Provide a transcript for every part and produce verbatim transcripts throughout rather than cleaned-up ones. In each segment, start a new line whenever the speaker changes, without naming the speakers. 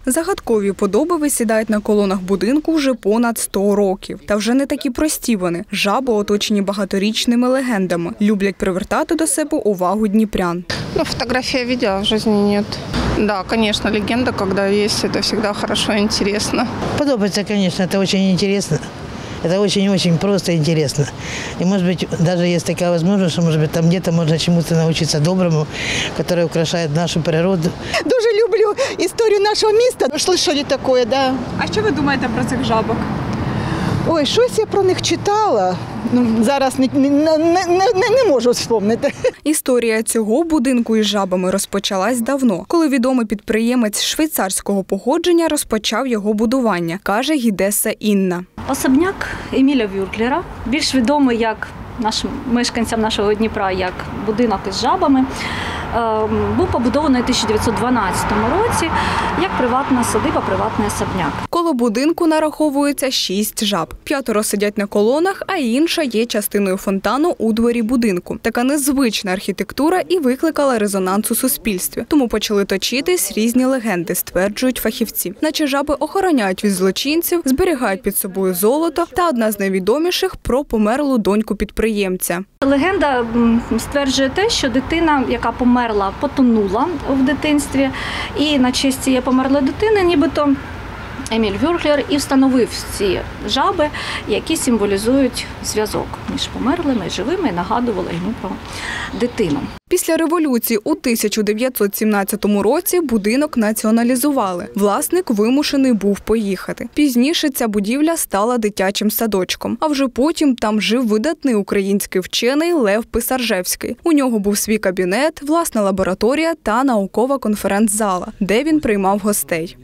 Загадкові подоби висідають на колонах будинку вже понад сто років. Та вже не такі прості вони. Жаби оточені багаторічними легендами. Люблять привертати до себе увагу дніпрян.
Ну, фотографии я видела, в жизни нет. Да, конечно, легенда, когда есть, это всегда хорошо и интересно.
Подобается, конечно, это очень интересно. Это очень-очень просто и интересно. И, может быть, даже есть такая возможность, что, может быть, там где-то можно чему-то научиться доброму, которое украшает нашу природу.
Дуже люблю історію нашого міста. Слышали такое, да.
А що ви думаєте про цих жабок?
Ой, щось я про них читала. Ну, зараз не, не, не, не, не можу вспомнити.
Історія цього будинку із жабами розпочалась давно, коли відомий підприємець швейцарського походження розпочав його будування, каже гідеса Інна.
Особняк Еміля Вюрклера, більш відомий як нашим мешканцям нашого Дніпра як будинок із жабами, був побудований у тисяча дев'ятсот дванадцятому році як приватна садиба, приватний особняк.
Коло будинку нараховується шість жаб. П'ятеро сидять на колонах, а інша є частиною фонтану у дворі будинку. Така незвична архітектура і викликала резонанс у суспільстві. Тому почали точитись різні легенди, стверджують фахівці. Наче жаби охороняють від злочинців, зберігають під собою золото та одна з найвідоміших – про померлу доньку підприємця.
Легенда стверджує те, що дитина, яка померла, потонула в дитинстві, і на честь цієї померлої дитини нібито Еміль Вюрклер і встановив ці жаби, які символізують зв'язок між померлими і живими, і нагадували йому про дитину.
Після революції у тисяча дев'ятсот сімнадцятому році будинок націоналізували. Власник вимушений був поїхати. Пізніше ця будівля стала дитячим садочком. А вже потім там жив видатний український вчений Лев Писаржевський. У нього був свій кабінет, власна лабораторія та наукова конференц-зала, де він приймав гостей.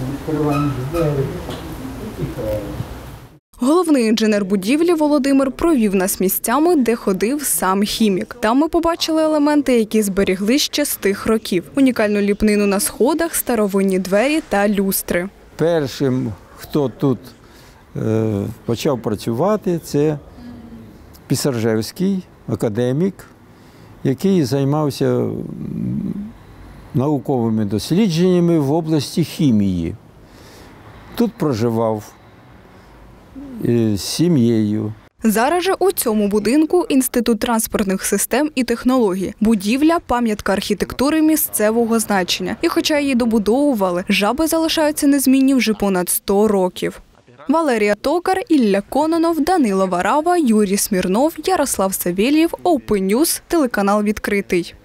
Головний інженер будівлі Володимир провів нас місцями, де ходив сам хімік. Там ми побачили елементи, які зберігли ще з тих років. Унікальну ліпнину на сходах, старовинні двері та люстри.
Першим, хто тут е, почав працювати, це Писаржевський, академік, який займався науковими дослідженнями в області хімії. Тут проживав з сім'єю.
Зараз же у цьому будинку Інститут транспортних систем і технологій. Будівля – пам'ятка архітектури місцевого значення. І хоча її добудовували, жаби залишаються незмінні вже понад сто років. Валерія Токар, Ілля Кононов, Данило Варава, Юрій Смірнов, Ярослав Савєлєв, Open News, телеканал «Відкритий».